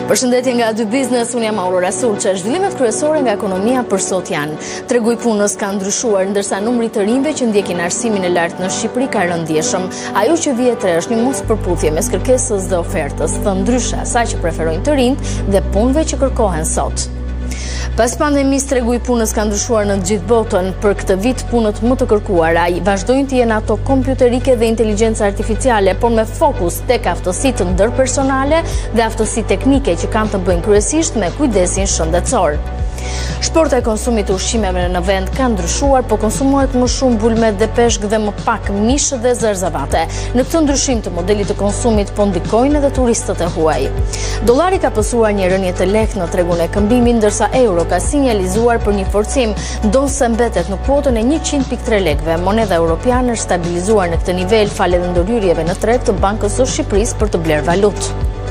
Përshëndetje nga dy biznes, unë jam Aurora Sulçe. Zhvillimet kryesore nga ekonomia për sot janë: tregu i punës ka ndryshuar, ndërsa numri të rinjve që ndjekin arsimin e lartë në Shqipëri ka rënë ndjeshëm. Ajo që vije tre është një mospërputhje mes kërkesës dhe ofertës, thënë ndryshe asaj që preferojnë të rinjt dhe punëve që kërkohen sot. Pas pandemisë, tregu i punës ka ndryshuar në gjithë botën. Për këtë vit, punët më të kërkuara vazhdojnë të jenë ato kompjuterike dhe inteligjenca artificiale, por me fokus tek aftësitë ndërpersonale dhe aftësitë teknike që kanë të bëjnë kryesisht me kujdesin shëndetësor. Shporta e konsumit të ushqimeve në vend ka ndryshuar, po konsumohet më shumë bulmet dhe peshk dhe më pak mishë dhe zërzavate. Në këtë ndryshim të modelit të konsumit po ndikojnë edhe turistët e huaj. Dollari ka pësuar një rënje të lehtë në tregun e këmbimit, ndërsa euro ka sinjalizuar për një forcim, ndonse mbetet në kuotën e 100.3 lekëve. Moneda europiane është stabilizuar në këtë nivel fal edhe ndërhyrjeve në treg të Bankës së Shqipërisë për të blerë valutë.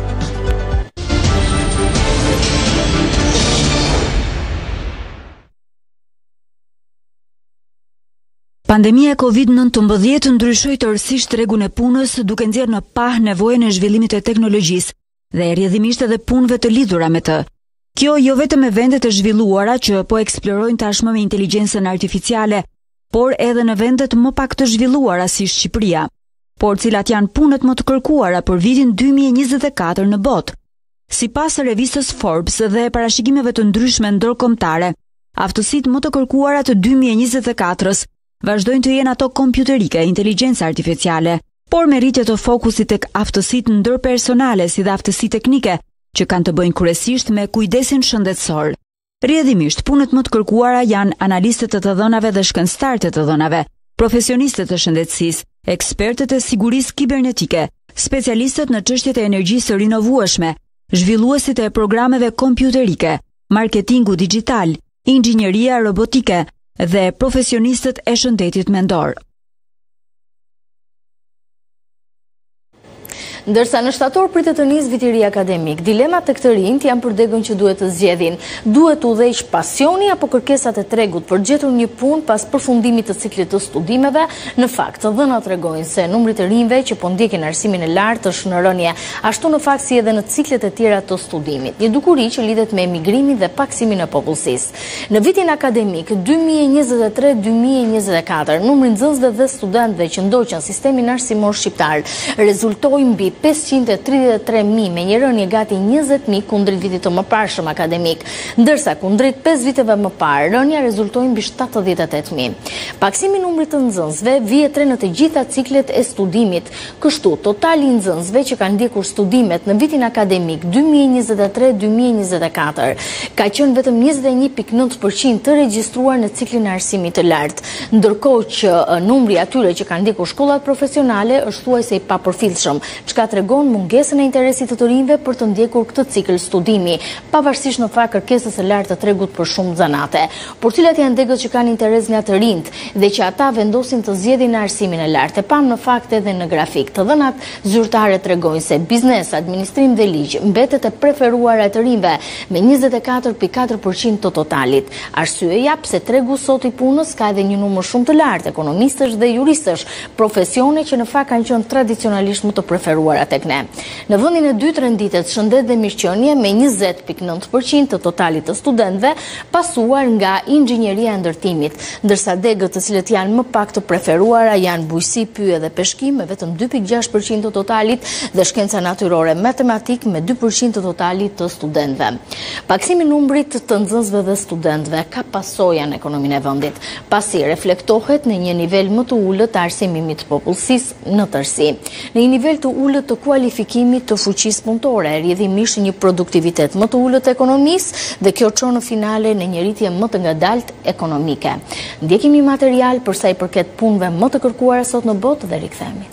Pandemia e Covid-19 ndryshoi tërësisht tregun e punës, duke nxjerrë në pah nevojën e zhvillimit të teknologjisë dhe rrjedhimisht edhe punëve të lidhura me të. Kjo jo vetëm e vendet e zhvilluara që po eksplorojnë tashmë me inteligjencën artificiale, por edhe në vendet më pak të zhvilluara si Shqipëria. Por cilat janë punët më të kërkuara për vitin 2024 në botë? Sipas revistës Forbes dhe parashikimeve të ndryshme ndërkombëtare, aftësitë më të kërkuara të 2024-s vazhdojnë të jenë ato kompjuterike, inteligjenca artificiale, por me rritje të fokusit tek aftësitë ndërpersonale si dhe aftësitë teknike, që kanë të bëjnë kryesisht me kujdesin shëndetësor. Rrjedhimisht, punët më të kërkuara janë analistët e të dhënave dhe shkencëtarët e të dhënave, profesionistët e shëndetësisë, ekspertët e sigurisë kibernetike, specialistët në çështjet e energjisë së rinovueshme, zhvilluesit e programeve kompjuterike, marketingu digjital, inxhinieria robotike dhe profesionistët e shëndetit mendor. Ndërsa në shtator pritet të nisë viti i ri akademik, dilemat tek të rinjt janë për degën që duhet të zgjedhin. Duhet të udhëheq pasioni apo kërkesat e tregut për gjetur një punë pas përfundimit të ciklit të studimeve? Në fakt, të dhënat tregojnë se numri të rinjve që po ndjekin arsimin e lartë është në rënje, ashtu në fakt si edhe në ciklet e tjera të studimit. Një dukuri që lidhet me emigrimin dhe paksimin e popullsisë. Në vitin akademik 2023-2024, numri nxënësve dhe studentëve që ndoqën sistemin arsimor shqiptar rezultoi mbi 533.000 me një rënje gati 20.000 kundrejt vitit të mëparshëm akademik, ndërsa kundrejt 5 viteve më parë rënja rezultoi mbi 78.000. Paksimi i numrit të nxënësve vije në të gjitha ciklet e studimit. Kështu, totali i nxënësve që kanë ndjekur studimet në vitin akademik 2023-2024 ka qenë vetëm 21.9% të regjistruar në ciklin e arsimit të lartë, ndërkohë që numri atyre që kanë ndjekur shkollat profesionale është thuajse i papërfillshëm, çka tregon mungesën e interesit të rinjve për të ndjekur këtë cikël studimi, pavarësisht në fakt kërkesës së lartë të tregut për shumë zanate. Por cilat janë degët që kanë interes nga të rinjt dhe që ata vendosin të zgjedhin në arsimin e lartë? E pam në fakt edhe në grafik. Të dhënat zyrtare tregojnë se biznes, administrim dhe ligj mbetet e preferuara e të rinjve me 24.4% të totalit. Arsyeja pse tregu sot i punës ka edhe një numër shumë të lartë ekonomistësh dhe juristësh, profesione që në fakt kanë qenë tradicionalisht më të preferuara tek ne. Në vendin e dytë renditet shëndet dhe mirëqenie me 20.9% të totalit të studentëve, pasuar nga inxhinieria e ndërtimit, ndërsa degët të cilët janë më pak të preferuara janë bujqësi, pyje dhe peshkim me vetëm 2.6% të totalit dhe shkenca natyrore, matematik me 2% të totalit të studentëve. Paksimi i numrit të nxënësve dhe studentëve ka pasoja në ekonominë e vendit, pasi reflektohet në një nivel më të ulët të arsimimit të popullsisë në tërësi, në një nivel të ulët të kualifikimit të fuqisë punëtore, rrjedhimisht një produktivitet më të ulët të ekonomisë dhe kjo çon në finale në një rritje më të ngadaltë ekonomike. Ndjekimi material për sa i përket punëve më të kërkuara sot në botë dhe rikthehemi.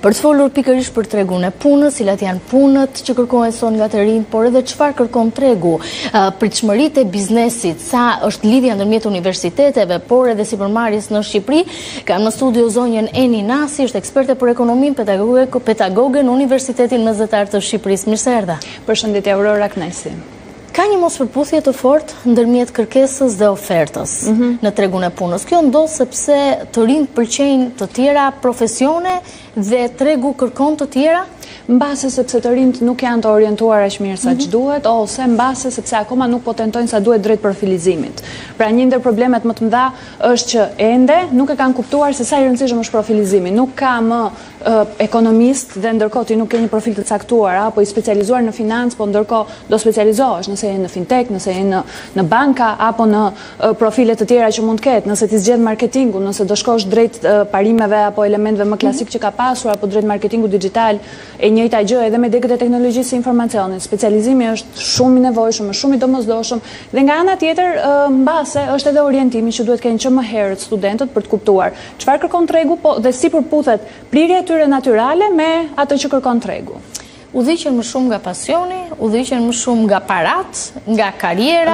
Për të folur pikërisht për tregun e punës, cilat janë punët që kërkohen sot nga të rinjt, por edhe çfarë kërkon tregu, pritshmëritë e biznesit, sa është lidhja ndërmjet universiteteve, por edhe sipërmarrjes në Shqipëri. Kam në studio zonjën Eni Nasi, është eksperte për ekonominë, pedagoge në Universitetin Mesdhetar të Shqipërisë. Mirë se erdha. Përshëndetje Aurora Knajsi. Ka një mospërputhje të fortë ndërmjet kërkesës dhe ofertës në tregun e punës. Kjo ndodh sepse të rinjt pëlqejnë të tjera profesione dhe tregu kërkon të tjera? Mbase sepse të rinjt nuk janë të orientuar aq mirë sa ç'duhet, ose mbase sepse akoma nuk po tentojnë sa duhet drejt profilizimit. Pra një ndër problemet më të mëdha është që ende nuk e kanë kuptuar se sa i rëndësishëm është profilizimi. Nuk ka më ekonomist dhe ndërkohë ti nuk ke një profil të caktuar apo i specializuar në financë, po ndërkohë do specializohesh nëse je në fintech, nëse je në banka apo në profile të tjera që mund të ketë, nëse ti zgjedh marketingun, nëse do shkosh drejt parimeve apo elementeve më klasik që ka pasur apo drejt marketingu digital. E njëjta gjë edhe me degët e teknologjisë së informacionit. Specializimi është shumë i nevojshëm, është shumë i domosdoshëm dhe nga ana tjetër mbase është edhe orientimi që duhet kenë që më herët studentët për të kuptuar çfarë kërkon tregu, po dhe si përputhet prirja e tyre natyrale me atë që kërkon tregu. Udhëhiqen më shumë nga pasioni, udhëhiqen më shumë nga parat, nga karriera,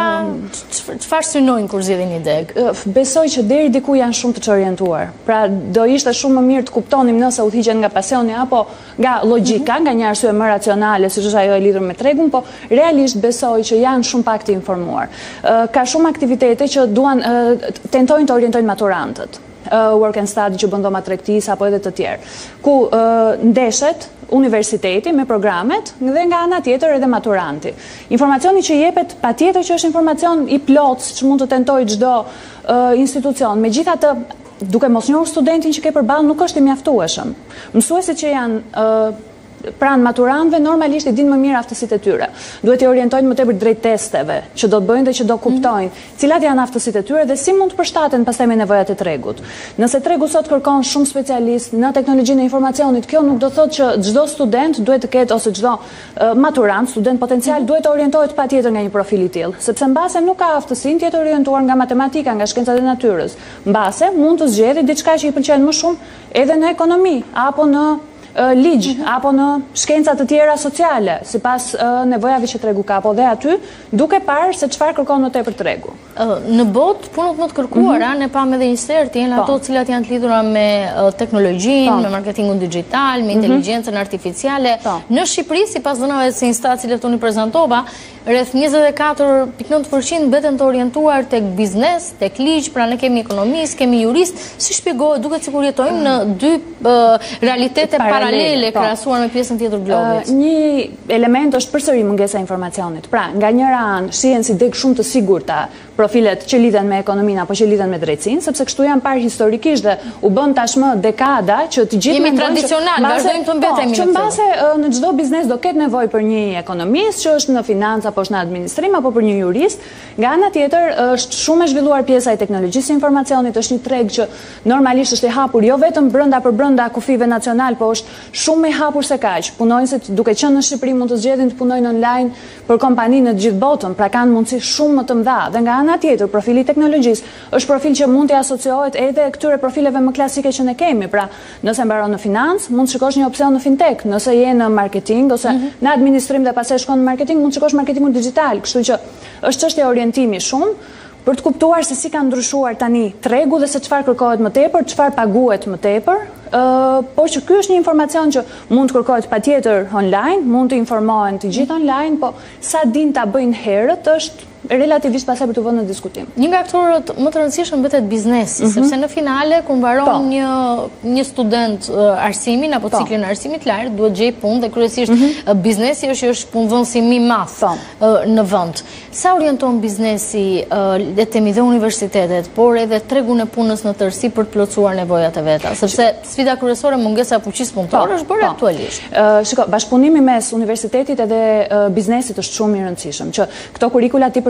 çfarë synojnë kur zgjidhin një deg? Besoj që deri diku janë shumë të çorientuar. Pra do ishte shumë më mirë të kuptonim nëse udhëhiqen nga pasioni apo nga logjika, nga një arsye më racionale, siç është ajo e lidhur me tregun, po realisht besoj që janë shumë pak të informuar. Ka shumë aktivitete që duan tentojnë të orientojnë maturantët. Work and study që bën dhoma tregtisë apo edhe të tjerë, ku ndeshet universiteti me programet dhe nga ana tjetër edhe maturanti. Informacioni që jepet patjetër që është informacion i plotë që mund të tentojë çdo institucion. Megjithatë, duke mos njohur studentin që ke përballë nuk është i mjaftueshëm. Mësuesit që janë pranë maturantëve normalisht i dinë më mirë aftësitë e tyre. Duhet i orientojnë më tepër drejt testeve që do të bëjnë dhe që do kuptojnë cilat janë aftësitë e tyre dhe si mund të përshtaten pastaj me nevojat e tregut. Nëse tregu sot kërkon shumë specialist në teknologjinë e informacionit, kjo nuk do thotë që çdo student duhet të ketë ose çdo maturant, student potencial duhet të orientohet patjetër nga një profil i tillë, sepse mbase nuk ka aftësinë të jetë orientuar nga matematika, nga shkencat e natyrës. Mbase mund të zgjedhë diçka që i pëlqen më shumë edhe në ekonomi apo në ligj apo në shkenca të tjera sociale, sipas nevojave që tregu ka, apo dhe aty duke parë se çfarë kërkon më tepër tregu. Në botë punët më të kërkuara, ne pamë edhe një sert, janë ato të cilat janë të lidhura me teknologjinë, me marketingun digjital, me inteligjencën artificiale. Në Shqipëri, sipas dhënave të instancës që unë prezantova, rreth 24.9% mbeten të orientuar tek biznes, tek ligj, pra ne kemi ekonomist, kemi jurist, si shpjegohet, duket sikur jetojmë në dy realitete paralele krahasuar me pjesën tjetër globit. Një element është përsëri mungesa e informacionit. Pra, nga njëra anë shihen si deg shumë të sigurta profilet që lidhen me ekonominë apo që lidhen me drejtsinë, sepse kështu janë parë historikisht dhe u bën tashmë dekada që të gjithë jemi tradicional, vazhdojmë të mbetemi në mbase në çdo biznes do ketë nevojë për një ekonomist që është në financë apo është në administrim apo për një jurist. Nga ana tjetër është shumë e zhvilluar pjesa e teknologjisë së informacionit, është një treg që normalisht është i hapur jo vetëm brenda për brenda kufive nacional, po është shumë i hapur se kaq. Punonjësit duke qenë në Shqipëri mund të zgjedhin të punojnë online për kompani në të gjithë botën, pra kanë mundësi shumë më të mëdha. Dhe nga ana tjetër, profili i teknologjisë është profil që mund të asociohet edhe këtyre profileve më klasike që ne kemi. Pra, nëse mbaron në financë, mund të shikosh një opsion në fintech, nëse je në marketing ose në administrim dhe pastaj shkon në marketing, mund të shikosh marketingun digital. Kështu që është çështje orientimi shumë për të kuptuar se si ka ndryshuar tani tregu dhe se çfarë kërkohet më tepër, çfarë paguhet më tepër. Por që ky është një informacion që mund të kërkohet patjetër online, mund të informohen të gjithë online, po sa din ta bëjnë herët është relativisht pasaj për të vënë në diskutim. Një nga aktorët më të rëndësishëm mbetet biznesi, sepse në finale kur mbaron një student arsimin apo ciklin e arsimit lart, duhet gjej punë dhe kryesisht biznesi është punëdhënësi më i madh në vend. Sa orienton biznesi le të themi dhe universitetet, por edhe tregun e punës në tërësi për të plotësuar nevojat e veta, sepse sfida kryesore mungesa e fuqisë punëtore është bërë aktualisht. Shiko, bashkëpunimi mes universitetit edhe biznesit është shumë i rëndësishëm, që këto kurrikula ti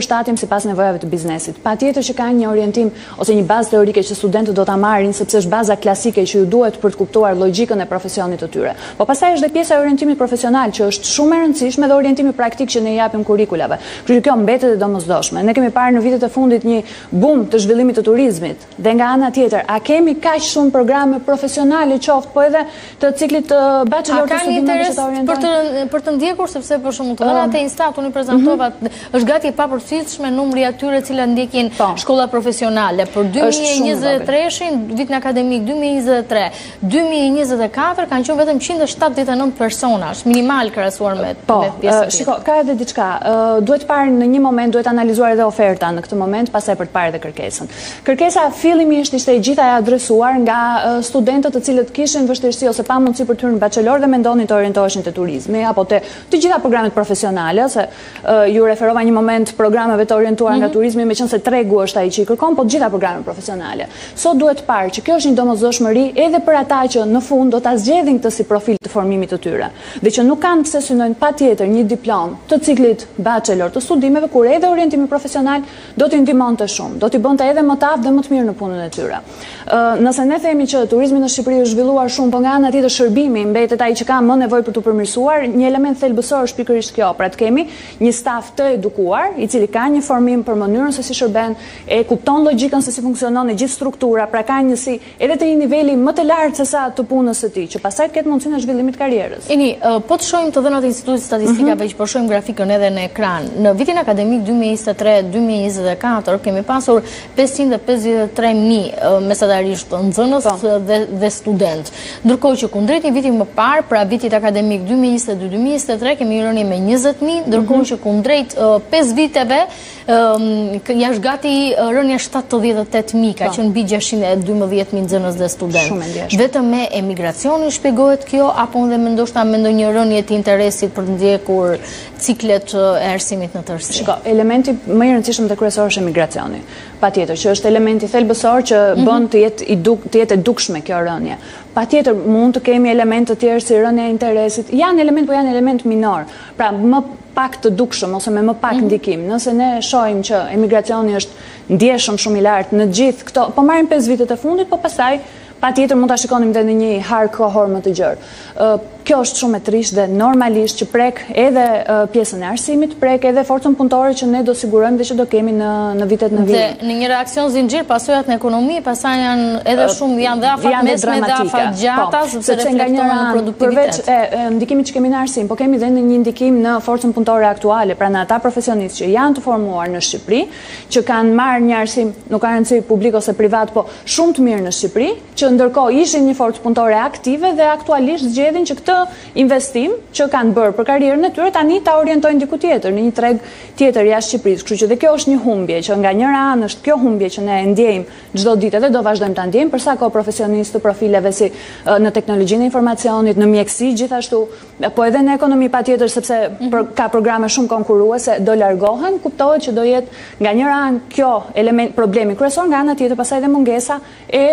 përshtatim sipas nevojave të biznesit. Patjetër që ka një orientim ose një bazë teorike që studentët do ta marrin sepse është baza klasike që ju duhet për të kuptuar logjikën e profesionit të tyre. Po pastaj është dhe pjesa e orientimit profesional që është shumë e rëndësishme dhe orientimi praktik që ne i japim kurikulave. Kështu që kjo mbetet e domosdoshme. Ne kemi parë në vitet e fundit një boom të zhvillimit të turizmit. Dhe nga ana tjetër, a kemi kaq shumë programe profesionale qoftë po edhe të ciklit të bachelor të studimeve që të orientojnë? Për të ndjekur sepse për shembull të dhënat e Instat unë prezantova është gati e papërfillshme numri atyre të cilët ndjekin shkolla profesionale për 2023-shin, vitin akademik 2023-2024 kanë qenë vetëm 179 personash, minimal krahasuar me pjesën. Shiko, ka edhe diçka. Duhet parë në një moment, duhet analizuar edhe oferta në këtë moment, pastaj për të parë edhe kërkesën. Kërkesa fillimisht ishte e gjitha e adresuar nga studentët të cilët kishin vështirësi ose pa mundësi për të hyrë në bachelor dhe mendonin të orientoheshin te turizmi apo te të gjitha programet profesionale, se ju referova një moment programeve të orientuar nga turizmi, meqense tregu është ai që i kërkon, po të gjitha programet profesionale. Sot duhet parë që kjo është një domosdoshmëri edhe për ata që në fund do ta zgjedhin këtë si profil të formimit të tyre, dhe që nuk kanë pse synojnë patjetër një diplomë të ciklit bachelor të studimeve, kur edhe orientimi profesional do t'i ndihmonte shumë, do t'i bënte edhe më të aftë dhe më të mirë në punën e tyre. Nëse ne themi që turizmi në Shqipëri është zhvilluar shumë, po nga ana tjetër shërbimi mbetet ai që ka më nevojë për të përmirësuar, një element thelbësor është pikërisht kjo. Pra të kemi një staf të edukuar, i cili ka një formim për mënyrën se si shërben, e kupton logjikën se si funksionon e gjithë struktura, pra ka njësi edhe të një niveli më të lartë se sa të punës së tij, që pastaj të ketë mundësinë e zhvillimit të karrierës. Po të shohim të dhënat e Institutit Statistikave që po shohim grafikën edhe në ekran. Në vitin akademik 2023-2024 kemi pasur 553.000 mesatarisht nxënës dhe student. Ndërkohë që kundrejt një viti më parë, pra vitit akademik 2022-2023 kemi rënje me 20.000, ndërkohë që kundrejt 5 viteve jashtë gati rënja 78.000, ka qenë mbi 612.000 nxënës dhe student. Vetëm me emigracionin shpjegohet kjo, apo edhe ndoshta me ndonjë rënje të interesit për të ndjekur ciklet e arsimit në tërësi? Shiko, elementi më i rëndësishëm dhe kryesor është emigracioni. Patjetër që është elementi thelbësor që bën të jetë e dukshme kjo rënje. Patjetër mund të kemi elemente të tjerë si rënja e interesit. Janë element minor. Pra më pak të dukshëm ose me më pak ndikim. Nëse ne shohim që emigracioni është ndjeshëm shumë i lartë në gjithë këto, po marrim 5 vitet e fundit, po pastaj patjetër mund ta shikonim edhe në një har kohor më të gjerë. Kjo është shumë e trisht dhe normalisht që prek edhe pjesën e arsimit, prek edhe forcën punëtore që ne do sigurojmë dhe që do kemi në vitet në vijim. Dhe në një reakcion zinxhir, pasojat në ekonomi, pastaj janë edhe shumë janë dhe afat mesme dhe afat gjata, sepse reflektojnë në produktivitet. Përveç ndikimit që kemi në arsim, po kemi dhe në një ndikim në forcën punëtore aktuale, pra në ata profesionistë që janë të formuar në Shqipëri, që kanë marrë një arsim, nuk ka rëndësi publik ose privat, po shumë të mirë në Shqipëri, që ndërkohë ishin një forcë punëtore aktive dhe aktualisht zgjedhin që këtë investim që kanë bërë për karrierën e tyre tani ta orientojnë diku tjetër, në një treg tjetër jashtë Shqipërisë. Kështu që dhe kjo është një humbje, që nga njëra anë është kjo humbje që ne ndjejmë çdo ditë dhe do vazhdojmë ta ndjejmë, për sa kohë profesionistë të profileve si në teknologjinë e informacionit, në mjekësi gjithashtu, po edhe në ekonomi patjetër, sepse ka programe shumë konkurruese, do largohen, kuptohet që do jetë nga njëra anë kjo element problemi kryesor, nga ana tjetër pastaj edhe mungesa e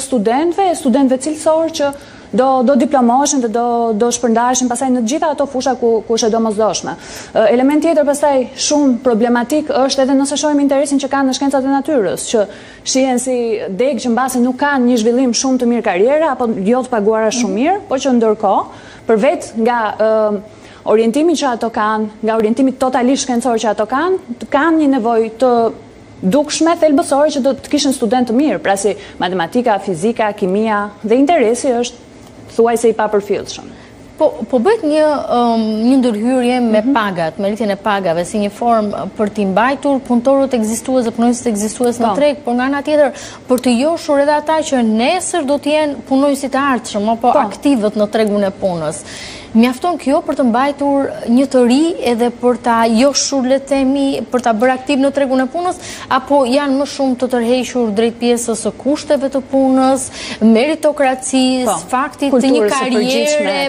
studentëve cilësor që do diplomoheshin dhe do shpërndaheshin pastaj në gjitha ato fusha ku është e domosdoshme. Element tjetër pastaj shumë problematik është edhe nëse shohim interesin që kanë në shkencat e natyrës, që shihen si degë që mbase nuk kanë një zhvillim shumë të mirë karriere apo jo të paguara shumë mirë, po që ndërkohë, përveç nga orientimi që ato kanë, nga orientimi totalisht shkencor që ato kanë një nevojë të dukshme thelbësore që do të kishin student të mirë, pra si matematika, fizika, kimia, dhe interesi është thuajse i papërfillshëm. Po bëhet një ndërhyrje me pagat, me rritjen e pagave, si një formë për t'i mbajtur punëtorët ekzistues dhe punonjësit ekzistues në treg, por nga ana tjetër për të joshur edhe ata që nesër do të jenë punonjësit e ardhshëm apo aktivët në tregun e punës. Mjafton kjo për të mbajtur një të ri edhe për ta joshur, le të themi, për ta bërë aktiv në tregun e punës, apo janë më shumë të tërhequr drejt pjesës së kushteve të punës, meritokracisë, faktit të një karriere, pra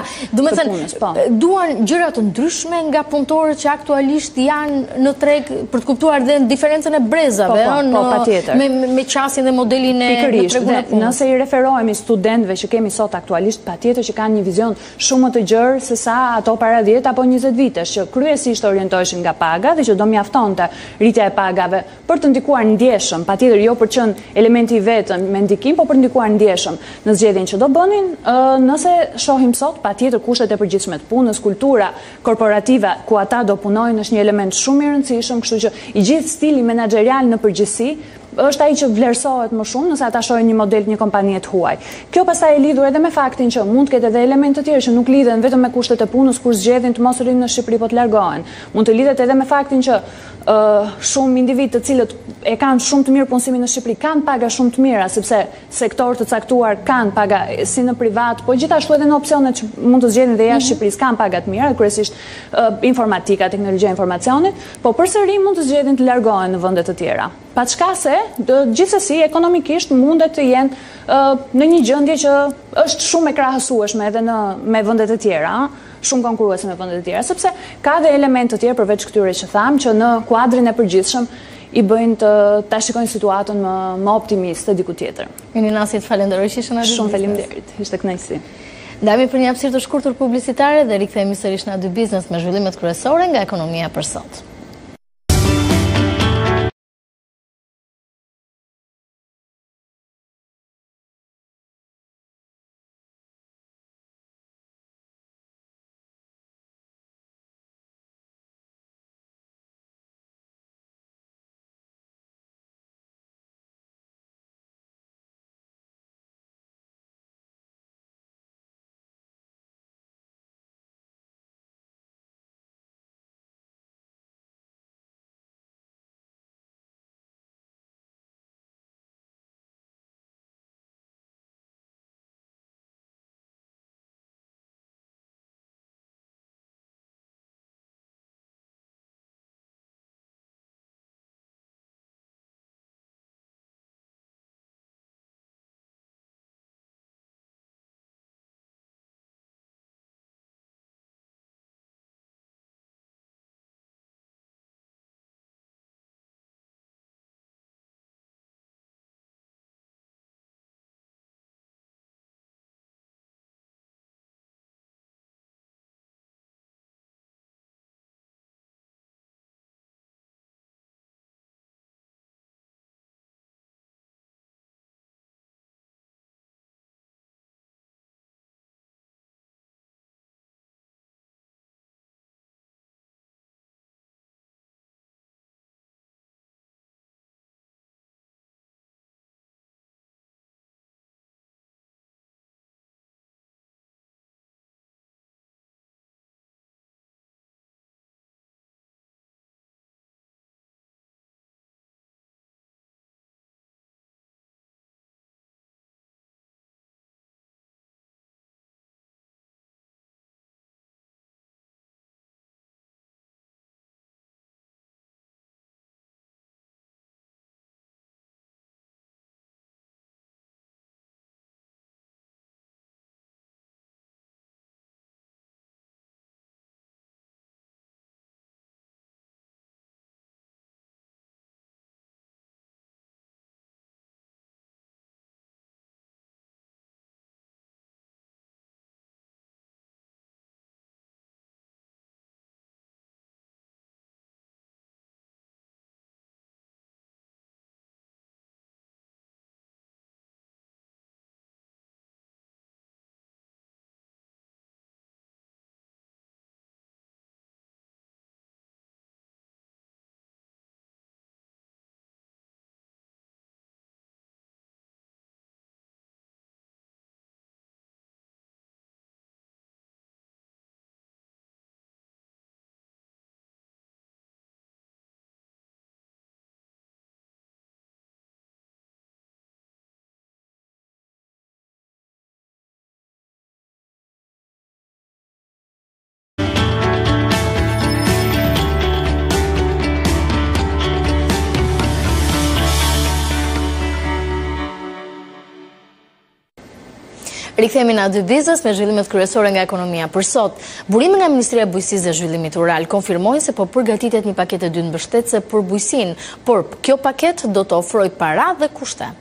do me të thënë, punës, po. duan gjëra të ndryshme nga punëtorët që aktualisht janë në treg për të kuptuar dhe diferencën e brezave, patjetër. Me qasjen dhe modelin e tregun e punës. Nëse i referohemi studentëve që kemi sot aktualisht, patjetër që kanë një vizion shumë më të gjerë se sa ato para 10 apo 20 vitesh, që kryesisht orientoheshin nga paga dhe që do mjaftonte rritja e pagave për të ndikuar ndjeshëm, patjetër jo për qenë elementi i vetëm me ndikim, po për ndikuar ndjeshëm në zgjedhjen që do bënin. Nëse shohim sot, patjetër kushtet e përgjithshme të punës, kultura korporative ku ata do punojnë është një element shumë i rëndësishëm, kështu që i gjithë stili menaxherial në përgjithësi është ai që vlerësohet më shumë nëse ata shohin një model të një kompanie të huaj. Kjo pastaj e lidhur edhe me faktin që mund të ketë edhe elemente të tjerë që nuk lidhen vetëm me kushtet e punës kur zgjedhin të mos rinë në Shqipëri po të largohen. Mund të lidhet edhe me faktin që shumë individ të cilët e kanë shumë të mirë punësimin në Shqipëri kanë paga shumë të mira, sepse sektor të caktuar kanë paga si në privat, po gjithashtu edhe në opsionet që mund të zgjedhin dhe jashtë Shqipërisë kanë paga të mira, kryesisht informatika, teknologjia e informacionit, po përsëri mund të zgjedhin të largohen në vende të tjera. Paçka se gjithsesi ekonomikisht mundet të jenë në një gjendje që është shumë e krahasueshme edhe me vendet e tjera, shumë konkurruese me vendet e tjera, sepse ka dhe elemente të tjera përveç këtyre që tham, që në kuadrin e përgjithshëm i bëjnë ta shikojnë situatën më optimiste diku tjetër. Jeni Nasi, të falenderoj që ishte në dy. Shumë faleminderit, ishte kënaqësi. Ndajemi për një hapësirë të shkurtër publicitare dhe rikthehemi sërish në dy biznes me zhvillimet kryesore nga ekonomia për sot. Rikthehemi në dy biznes me zhvillimet kryesore nga ekonomia për sot. Burime nga Ministria e Bujqësisë dhe Zhvillimit Rural konfirmojnë se po përgatitet një paketë dytë mbështetëse për bujqësinë, por kjo paketë do të ofrojë para dhe kushte.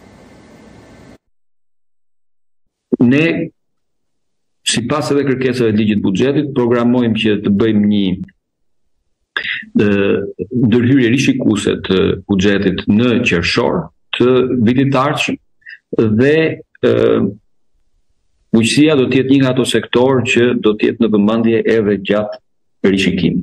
Ne, sipas edhe kërkesave të ligjit buxhetit, programojmë që të bëjmë një ndërhyrje rishikuese të buxhetit në qershor të vitit të ardhshëm dhe bujqësia do të jetë një nga ato sektor që do të jetë në vëmendje edhe gjatë rishikimit.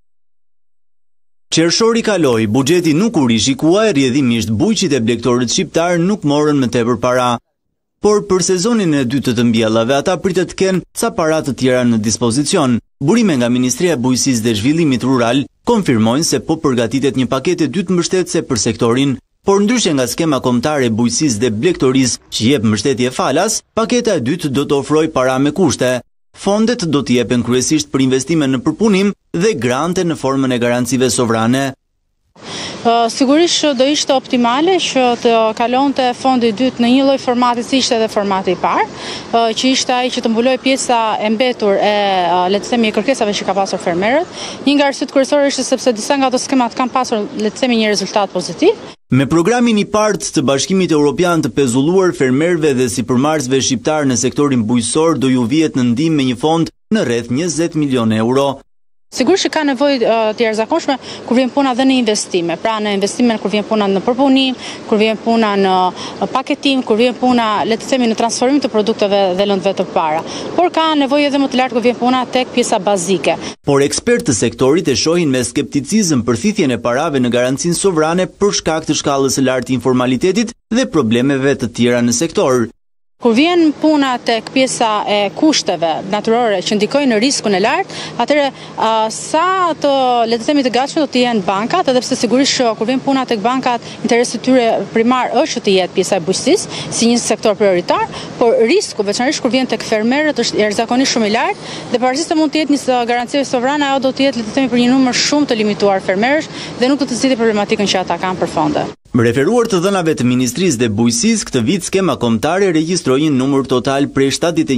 Qershori kaloi, buxheti nuk u rishikua e rrjedhimisht bujqit e blegtorët shqiptar nuk morën më tepër para. Por për sezonin e dytë të mbjellave ata pritet të kenë ca para të tjera në dispozicion. Burime nga Ministria e Bujqësisë dhe Zhvillimit Rural konfirmojnë se po përgatitet një paketë dytë mbështetëse për sektorin, por ndryshe nga skema kombëtare e bujqësisë dhe blegtorisë që jep mbështetje falas, paketa e dytë do të ofrojë para me kushte. Fondet do të jepen kryesisht për investime në përpunim dhe grante në formën e garancive sovrane. Sigurisht do ishte optimale që të kalonte fondi i dytë në një lloj formati si ishte edhe formati i parë, që ishte ai që të mbuloj pjesa e mbetur e le të themi kërkesave që ka pasur fermerët. Një nga arsyet kryesore ishte sepse disa nga ato skemat kanë pasur le të themi një rezultat pozitiv. Me programin i parë të Bashkimit Evropian të pezulluar fermerëve dhe sipërmarrësve shqiptar në sektorin bujqësor do ju vihet në ndihmë me një fond në rreth 20 milionë euro. Sigurisht që ka nevojë të jashtëzakonshme kur vjen puna dhe në investime, pra në investime kur vjen puna në përpunim, kur vjen puna në paketim, kur vjen puna le të themi në transformim të produkteve dhe lëndëve të para. Por ka nevojë edhe më të lartë kur vjen puna tek pjesa bazike. Por ekspertë të sektorit e shohin me skepticizëm përthithjen e parave në garancinë sovrane për shkak të shkallës së lartë të informalitetit dhe problemeve të tjera në sektor. Kur vjen puna tek pjesa e kushteve natyrore që ndikojnë në riskun e lartë, atëherë sa të le të themi të gatshme do të jenë bankat, edhe pse sigurisht kur vjen puna tek bankat, interesi i tyre primar është të jetë pjesa e bujqësisë si një sektor prioritar, por risku veçanërisht kur vjen tek fermerët është jashtëzakonisht shumë i lartë dhe pavarësisht se mund të jetë një garanci sovrane, ajo do të jetë le të themi për një numër shumë të limituar fermerësh dhe nuk do të zgjidhë problematikën që ata kanë për fonde. Referuar të dhënave të Ministrisë dhe Bujqësisë, këtë vit skema kombëtare regjistroi një numër total prej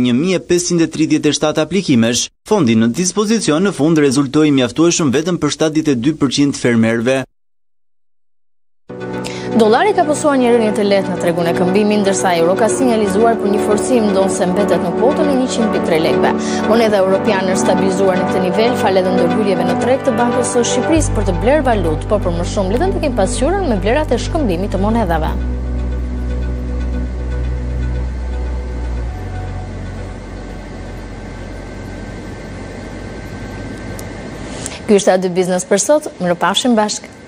71.537 aplikimesh. Fondi në dispozicion në fund rezultoi mjaftueshëm vetëm për 72% fermerëve. Dollari ka pësuar një rënje të lehtë në tregun e këmbimit, ndërsa euro ka sinjalizuar për një forcim ndonse mbetet në kotën e 100.3 lekëve. Moneda europiane është stabilizuar në këtë nivel falë edhe ndërhyrjeve në treg të Bankës së Shqipërisë për të blerë valutë, por për më shumë le të ndikim pasqyrën me vlerat e shkëmbimit të monedhave. Ky është Dy Biznes për sot, mirupafshim bashkë.